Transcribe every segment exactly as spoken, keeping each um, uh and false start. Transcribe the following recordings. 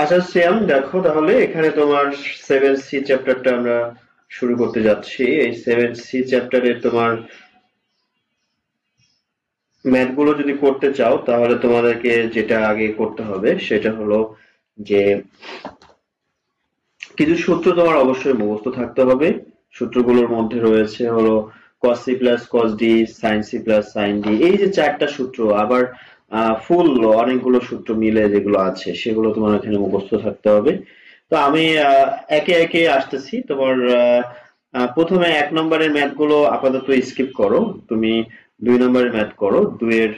আচ্ছা শ্যাম, দেখো তাহলে এখানে তোমার সেভেন সি চ্যাপ্টারটা আমরা শুরু করতে যাচ্ছি। এই সেভেন সি চ্যাপ্টারে তোমার ম্যাথ গুলো যদি করতে চাও তাহলে তোমাদেরকে যেটা আগে করতে হবে সেটা হলো যে কিছু সূত্র তোমার অবশ্যই মুখস্থ থাকতে হবে। সূত্রগুলোর মধ্যে রয়েছে হলো cos c plus cos d, sin c plus sin d, এই যে চারটা সূত্র, আবার ফুল অনেকগুলো সূত্র মিলে যেগুলো আছে সেগুলো তোমার এখানে মুখস্থ থাকতে হবে। তো আমি আহ, একে একে আসতেছি। তোমার আহ, আহ, প্রথমে এক নম্বরের ম্যাথ গুলো আপাতত স্কিপ করো। তুমি দুই নম্বরের ম্যাথ করো। দুইয়ের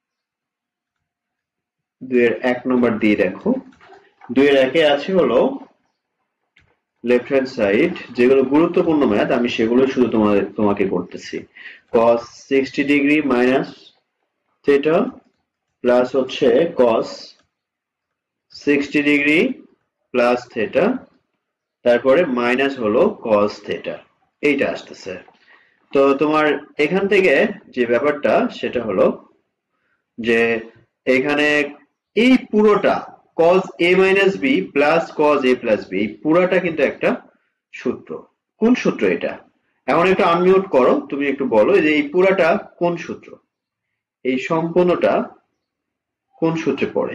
দুইয়ের এক নম্বর দিয়ে দেখো। দুইয়ের একে আছে হলো লেফট হ্যান্ড সাইড, যেগুলো গুরুত্বপূর্ণ ম্যাথ আমি সেগুলো শুধু তোমাদের তোমাকে করতেছি। cos sixty degree minus theta plus হচ্ছে cos sixty degree plus theta, তারপরে মাইনাস হলো cos থিটা। এইটা আসতেছে। তো তোমার এখান থেকে যে ব্যাপারটা সেটা হলো যে এখানে এই পুরোটা cos a minus b plus cos a plus b পুরোটা কিন্তু একটা সূত্র। কোন সূত্র এটা? এখন একটু আনমিউট করো, তুমি একটু বলো যে এই পুরাটা কোন সূত্র, এই সম্পূর্ণটা কোন সূত্রে পড়ে।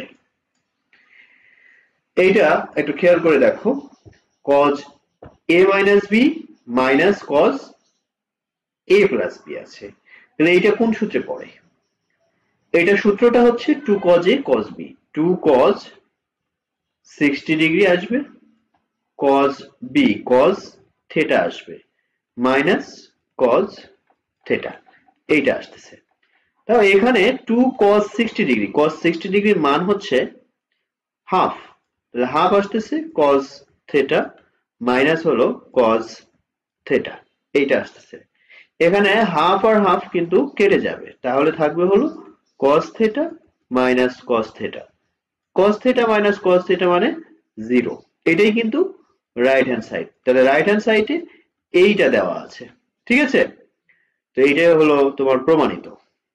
এইটা একটু খেয়াল করে দেখো। cos a minus b minus cos a plus b আছে, তাহলে এইটা কোন সূত্রে পড়ে? এটা সূত্রটা হচ্ছে two cos a cos b। Two cos sixty degree আসবে, cos b cos থিটা আসবে, মাইনাস cos থিটা, এইটা আসতেছে। তাও এখানে two cos sixty degree, cos sixty ডিগ্রির মান হচ্ছে হাফ, তাহলে হাফ আসতেছে cos থিটা মাইনাস হলো cos থিটা, এইটা আসতেছে। এখানে হাফ আর হাফ কিন্তু কেটে যাবে, তাহলে থাকবে হলো cos theta minus cos theta. cos theta minus cos theta মানে জিরো। এটাই কিন্তু রাইট হ্যান্ড সাইড। তাহলে রাইট হ্যান্ড সাইডে এইটা দেওয়া আছে। ঠিক আছে? তো এইটাই হলো তোমার প্রমাণিত।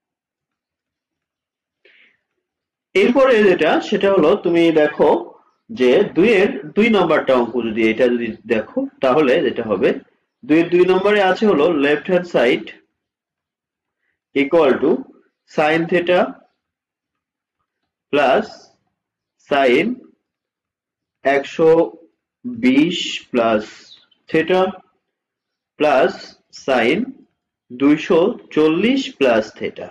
এরপরে যেটা সেটা হলো তুমি দেখো যে দুইয়ের দুই নম্বরটা অঙ্ক, যদি এটা যদি দেখো তাহলে যেটা হবে, দুইয়ের দুই নম্বরে আছে হলো left hand side equal to sine theta plus sine একশো বিশ প্লাস থিটা প্লাস সাইন দুইশো চল্লিশ প্লাস থিটা,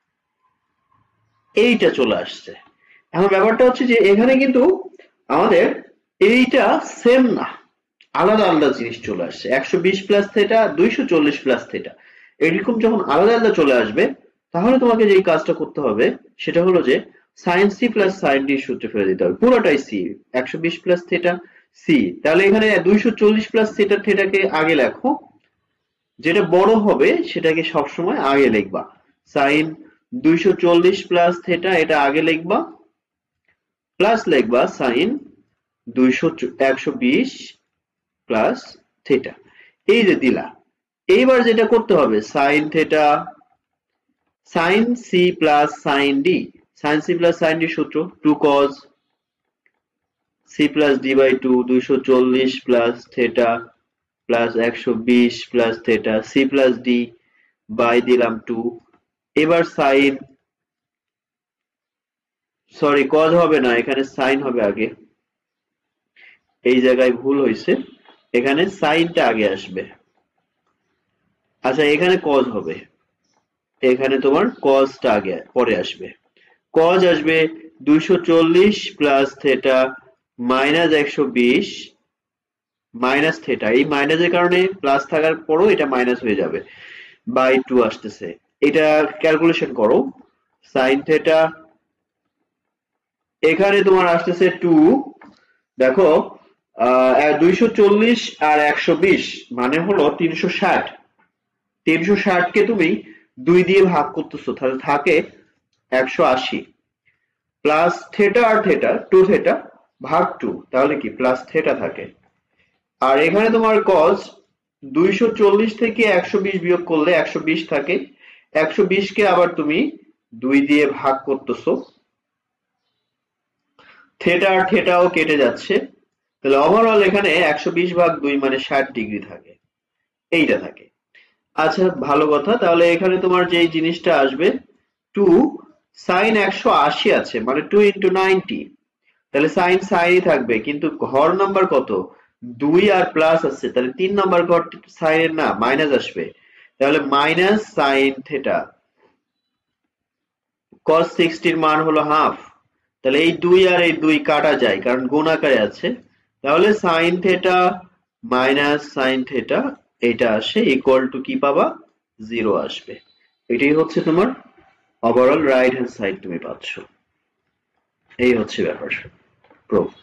এইটা চলে আসছে। এখন ব্যাপারটা হচ্ছে যে এখানে কিন্তু আমাদের এইটা সেম না, আলাদা আলাদা জিনিস চলে আসছে। একশো বিশ প্লাস থেটা, দুইশো চল্লিশ প্লাস থেটা, এরকম যখন আলাদা আলাদা চলে আসবে তাহলে তোমাকে যে কাজটা করতে হবে সেটা হলো যে sine C plus sine D সূত্রে ফেলে দিতে হবে। পুরোটাই সি, একশো বিশ প্লাস থেটা সি। তাহলে এখানে দুইশো চল্লিশ প্লাস থেটা থেটাকে আগে লেখো, যেটা বড় হবে সেটাকে সবসময় আগে লিখবা। সাইন দুইশো চল্লিশ প্লাস থেটা এটা আগে লিখবা, প্লাস লিখবা সাইন দুইশো একশো বিশ প্লাস থিটা, এই যে দিলা। এইবার যেটা করতে হবে sine theta sine C plus sine D, sine C plus sine D সূত্র two cos C plus D by two, দুইশো চল্লিশ প্লাস থেটা প্লাস একশো বিশ plus theta, C plus D by দিলাম টু। এবার সাইন, সরি কজ হবে না, এখানে সাইন হবে আগে, এই জায়গায় ভুল হয়েছে, এখানে সাইনটা আগে আসবে। আচ্ছা এখানে কজ হবে, এখানে তোমার কজটা আগে পরে আসবে। কজ আসবে দুইশো চল্লিশ প্লাস থেটা মাইনাস একশো বিশ মাইনাস থেটা, এই মাইনাসের কারণে প্লাস থাকার পরও এটা মাইনাস হয়ে যাবে, বাই টু আসতেছে। এটা ক্যালকুলেশন করো। সাইন থেটা এখানে তোমার আসতেছে টু, দেখো আহ দুইশো চল্লিশ আর একশো বিশ মানে হলো তিনশো ষাট। তিনশো ষাট কে তুমি দুই দিয়ে ভাগ করতেছো, তাহলে থাকে একশো আশি প্লাস থেটা আর থেটা টু থেটা ভাগ টু, তাহলে কি প্লাস থেটা থাকে। আর এখানে তোমার কজ দুইশো চল্লিশ থেকে একশো বিশ বিয়োগ করলে একশো বিশ থাকে, একশো বিশ কে আবার তুমি দুই দিয়ে ভাগ করতেছো, থেটা আর থেটাও কেটে যাচ্ছে, তাহলে ওভারঅল এখানে একশো বিশ ভাগ দুই মানে ষাট ডিগ্রি থাকে, এইটা থাকে। আচ্ছা ভালো কথা, তাহলে এখানে তোমার যে জিনিসটা আসবে টু সাইন একশো আশি আছে মানে টু ইন্টু নাইনটি, তাহলে সাইন সাইনই থাকবে, কিন্তু ঘর নাম্বার কত, দুই আর প্লাস আছে, তাহলে তিন নাম্বার ঘর সাইনের না মাইনাস আসবে, তাহলে মাইনাস সাইন থেটা কস সিক্সটির মান হলো হাফ, তাহলে এই দুই আর এই দুই কাটা যায় কারণ গুণ আকারে আছে, তাহলে sine theta minus sine theta এটা আসে ইকুয়াল টু কি পাবা, জিরো আসবে। এটাই হচ্ছে তোমার ওভারঅল রাইট হ্যান্ড সাইড তুমি পাচ্ছ। এই হচ্ছে ব্যাপার, প্রুফড।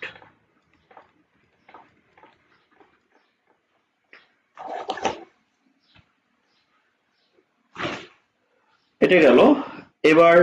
এটা গেল। এবার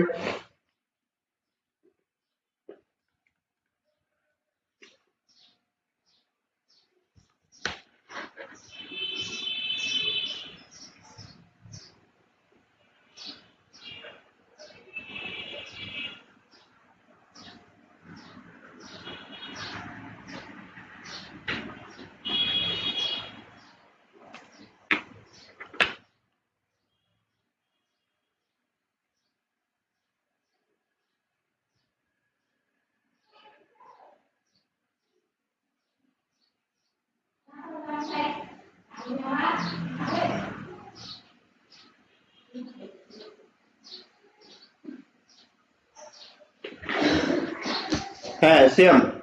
হ্যাঁ সেম